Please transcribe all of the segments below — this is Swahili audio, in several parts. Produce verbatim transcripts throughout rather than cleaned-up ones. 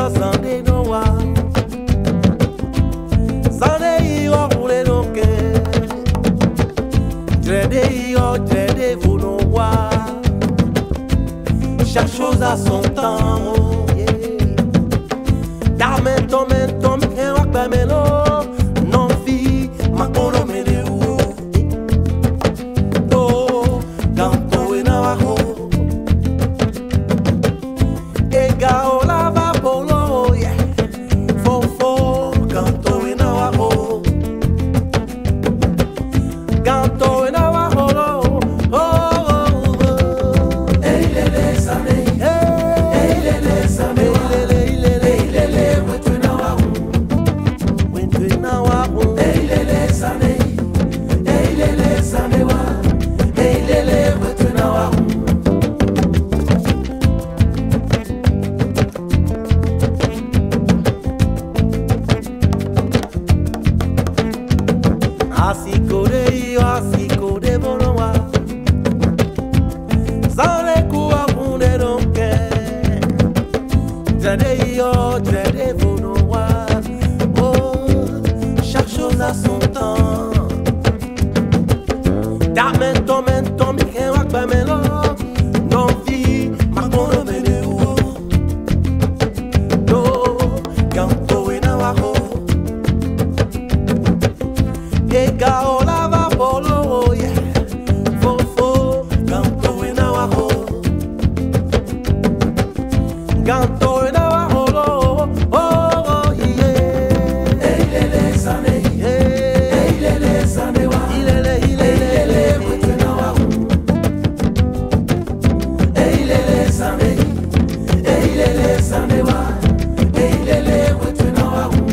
yo Zande no wa. Zande yo roule no ke. Dreadé yo dreadé vous no wa. Chaque chose a son temps. Oh, yeah. Damento mento me wa pa melo. Non fi ma kono me de u. Do ganto ina wa ho. Ega ola va polo, yeah. Fofo, canto ina wa ho. Canto ina wa ho, oh, oh, oh. Hey lele Zande, hey lele Zande, hey lele, hey lele, wetu ina wa ho, wetu ina wa ho. Hey lele Zande, hey lele Zande wa, hey lele, wetu ina wa ho. Asiko de yo, asiko de bonowa. Zande kuwa kunde donke. Dreadé yo, dreadé bonowa. Oh, chaque chose a son temps. Da mento mento mi ken wak pa melo. Non vi ma kono me de u. Do ganto ina wa ho. Ega ola va polo, yeah. Fofo, ganto ina wa ho. Ganto ina wa ho, oh, oh, yeah. Hey lele Zande, hey lele Zande wa. Ilele, ilele, ilele, wetu ina wa ho. Hey lele Zande, hey lele Zande wa. Hey lele, wetu ina wa ho.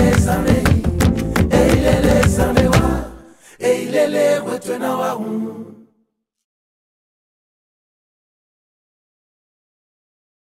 Hey lele, wetu ina wa ho.